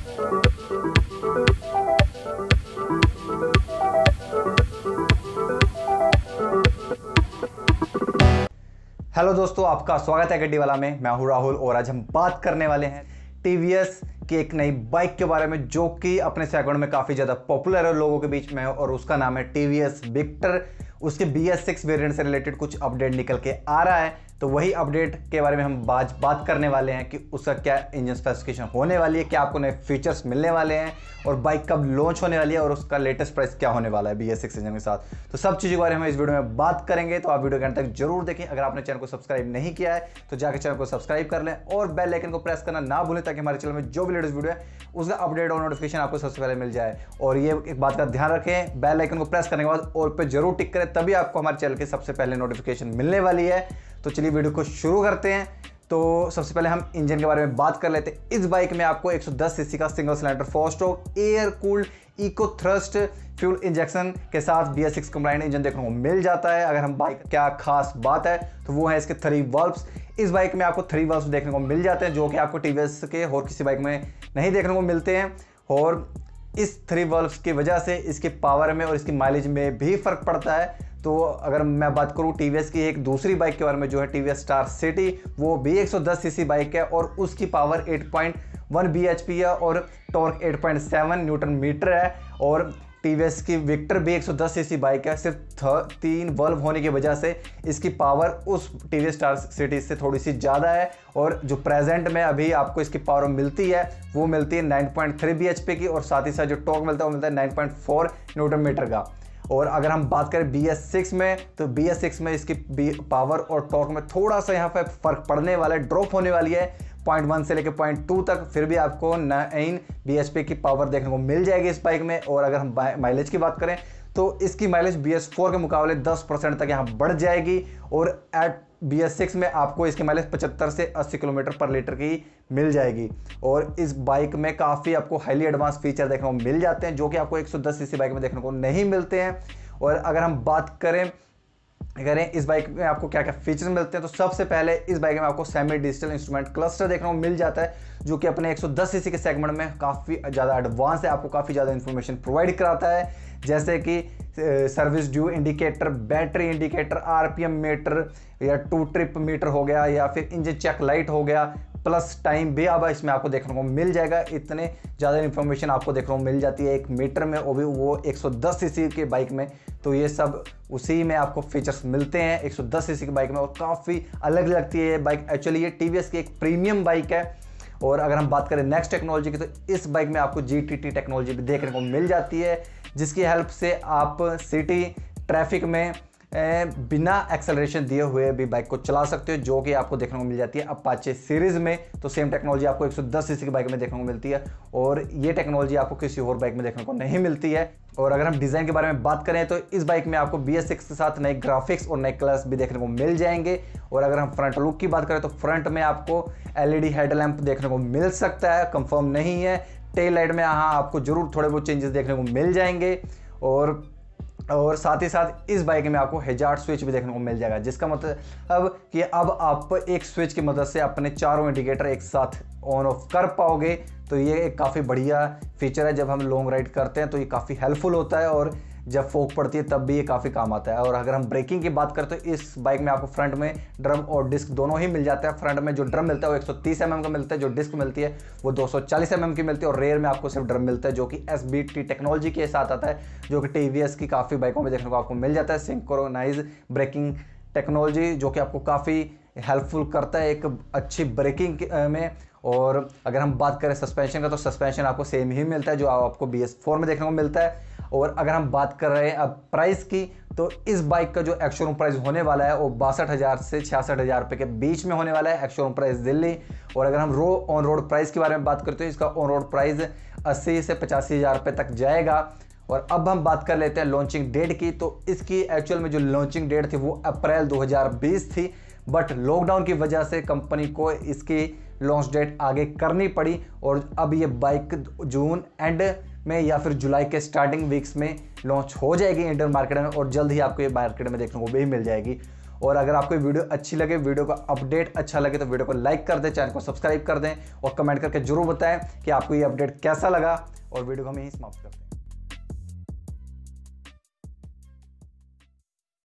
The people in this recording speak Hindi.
हेलो दोस्तों, आपका स्वागत है गड्डी वाला में। मैं हूं राहुल और आज हम बात करने वाले हैं टीवीएस की एक नई बाइक के बारे में जो कि अपने सेगमेंट में काफ़ी ज़्यादा पॉपुलर है लोगों के बीच में, और उसका नाम है टीवीएस विक्टर। उसके BS6 वेरिएंट से रिलेटेड कुछ अपडेट निकल के आ रहा है, तो वही अपडेट के बारे में हम बात करने वाले हैं कि उसका क्या इंजन स्पेसिफिकेशन होने वाली है, क्या आपको नए फीचर्स मिलने वाले हैं, और बाइक कब लॉन्च होने वाली है, और उसका लेटेस्ट प्राइस क्या होने वाला है BS6 इंजन के साथ। तो सब चीज़ों के बारे में हम इस वीडियो में बात करेंगे, तो आप वीडियो के अंत तक जरूर देखें। अगर आपने चैनल को सब्सक्राइब नहीं किया है तो जाकर चैनल को सब्सक्राइब कर लें और बेल आइकन को प्रेस करना ना भूलें, ताकि हमारे चैनल में जो भी लेटेस्ट वीडियो है उसका अपडेट और नोटिफिकेशन आपको सबसे पहले मिल जाए। और ये एक बात का ध्यान रखें, बेल आइकन को प्रेस करने के बाद और पे जरूर टिक करें, तभी आपको हमारे चैनल की सबसे पहले नोटिफिकेशन मिलने वाली है। तो चलिए वीडियो को शुरू करते हैं। तो सबसे पहले हम इंजन के बारे में बात कर लेते हैं। इस बाइक में आपको 110 सीसी का single cylinder 4 stroke air cooled eco thrust fuel injection के साथ BS6 कंप्लाइंट इंजन देखने को मिल जाता है। अगर हम बाइक क्या खास बात है तो वो है इसके 3 वाल्व्स। इस बाइक में आपको 3 वाल्व्स देखने को मिल जाते हैं, जो कि आपको TVS के और किसी बाइक में नहीं देखने को मिलते हैं। और इस 3 वाल्व्स की वजह से इसके पावर में और इसकी माइलेज में भी फर्क पड़ता है। तो अगर मैं बात करूं TVS की एक दूसरी बाइक के बारे में जो है TVS स्टार सिटी, वो भी 110 सीसी बाइक है और उसकी पावर 8.1 bhp है और टॉर्क 8.7 न्यूटन मीटर है। और TVS की विक्टर भी 110 सीसी बाइक है, सिर्फ 3 वाल्व होने की वजह से इसकी पावर उस TVS स्टार सिटी से थोड़ी सी ज़्यादा है। और जो प्रेजेंट में अभी आपको इसकी पावर मिलती है वो मिलती है 9.3 bhp की, और साथ ही साथ जो टॉर्क मिलता है वो मिलता है 9.4 न्यूटन मीटर का। और अगर हम बात करें BS6 में, तो BS6 में इसकी पावर और टॉर्क में थोड़ा सा यहाँ पे फर्क पड़ने वाला है, ड्रॉप होने वाली है 0.1 से लेकर 0.2 तक। फिर भी आपको 9 bhp की पावर देखने को मिल जाएगी इस बाइक में। और अगर हम माइलेज की बात करें तो इसकी माइलेज BS4 के मुकाबले 10% तक यहाँ बढ़ जाएगी, और एट BS6 में आपको इसकी माइलेज 75 से 80 किलोमीटर पर लीटर की मिल जाएगी। और इस बाइक में काफ़ी आपको हाईली एडवांस फीचर देखने को मिल जाते हैं, जो कि आपको 110 सीसी बाइक में देखने को नहीं मिलते हैं। और अगर हम बात करें इस बाइक में आपको क्या क्या फीचर्स मिलते हैं, तो सबसे पहले इस बाइक में आपको सेमी डिजिटल इंस्ट्रूमेंट क्लस्टर देखने को मिल जाता है, जो कि अपने 110 सीसी के सेगमेंट में काफ़ी ज़्यादा एडवांस है, आपको काफ़ी ज़्यादा इंफॉर्मेशन प्रोवाइड कराता है, जैसे कि service due indicator, battery indicator, RPM meter या 2 ट्रिप मीटर हो गया, या फिर इंजन चेक लाइट हो गया, प्लस टाइम भी अब इसमें आपको देखने को मिल जाएगा। इतने ज़्यादा इन्फॉर्मेशन आपको देखने को मिल जाती है एक मीटर में, वो भी वो 110 सीसी के बाइक में। तो ये सब उसी में आपको फीचर्स मिलते हैं 110 सीसी की बाइक में, और काफ़ी अलग लगती है ये बाइक। एक्चुअली ये TVS की एक प्रीमियम बाइक है। और अगर हम बात करें नेक्स्ट टेक्नोलॉजी की, तो इस बाइक में आपको GTT टेक्नोलॉजी भी देखने को मिल जाती है, जिसकी हेल्प से आप सिटी ट्रैफिक में बिना एक्सेलरेशन दिए हुए भी बाइक को चला सकते हो, जो कि आपको देखने को मिल जाती है अपाचे सीरीज में। तो सेम टेक्नोलॉजी आपको 110 सीसी की बाइक में देखने को मिलती है, और ये टेक्नोलॉजी आपको किसी और बाइक में देखने को नहीं मिलती है। और अगर हम डिज़ाइन के बारे में बात करें तो इस बाइक में आपको BS6 के साथ नए ग्राफिक्स और नए कलर्स भी देखने को मिल जाएंगे। और अगर हम फ्रंट लुक की बात करें तो फ्रंट में आपको LED हेडलैम्प देखने को मिल सकता है, कंफर्म नहीं है। टेल लाइट में हाँ आपको जरूर थोड़े बहुत चेंजेस देखने को मिल जाएंगे। और साथ ही साथ इस बाइक में आपको हैजार्ड स्विच भी देखने को मिल जाएगा, जिसका मतलब कि अब आप एक स्विच की मदद से अपने चारों इंडिकेटर एक साथ ऑन ऑफ कर पाओगे। तो ये एक काफ़ी बढ़िया फीचर है, जब हम लॉन्ग राइड करते हैं तो ये काफ़ी हेल्पफुल होता है, और जब फोक पड़ती है तब भी ये काफ़ी काम आता है। और अगर हम ब्रेकिंग की बात करें तो इस बाइक में आपको फ्रंट में ड्रम और डिस्क दोनों ही मिल जाता है। फ्रंट में जो ड्रम मिलता है वो 130 mm का मिलता है, जो डिस्क मिलती है वो 240 mm की मिलती है, और रेयर में आपको सिर्फ ड्रम मिलता है, जो कि SBT टेक्नोलॉजी के साथ आता है, जो कि TVS की काफ़ी बाइकों में देखने को आपको मिल जाता है। सिंक्रोनाइज ब्रेकिंग टेक्नोलॉजी, जो कि आपको काफ़ी हेल्पफुल करता है एक अच्छी ब्रेकिंग में। और अगर हम बात करें सस्पेंशन का, तो सस्पेंशन आपको सेम ही मिलता है जो आपको BS4 में देखने को मिलता है। और अगर हम बात कर रहे हैं अब प्राइस की, तो इस बाइक का जो एक्स-शोरूम प्राइस होने वाला है वो 62,000 से 66,000 रुपये के बीच में होने वाला है, एक्स-शोरूम प्राइस दिल्ली। और अगर हम ऑन रोड प्राइस के बारे में बात करते हैं, इसका ऑन रोड प्राइस 80 से 85,000 रुपये तक जाएगा। और अब हम बात कर लेते हैं लॉन्चिंग डेट की, तो इसकी एक्चुअल में जो लॉन्चिंग डेट थी वो अप्रैल 2020 थी, बट लॉकडाउन की वजह से कंपनी को इसकी लॉन्च डेट आगे करनी पड़ी, और अब ये बाइक जून एंड में या फिर जुलाई के स्टार्टिंग वीक्स में लॉन्च हो जाएगी इंडियन मार्केट में, और जल्द ही आपको ये मार्केट में देखने को भी मिल जाएगी। और अगर आपको वीडियो अच्छी लगे, वीडियो का अपडेट अच्छा लगे, तो वीडियो को लाइक कर दें, चैनल को सब्सक्राइब कर दें और कमेंट करके जरूर बताएं कि आपको ये अपडेट कैसा लगा। और वीडियो को हम यहीं समाप्त करते हैं।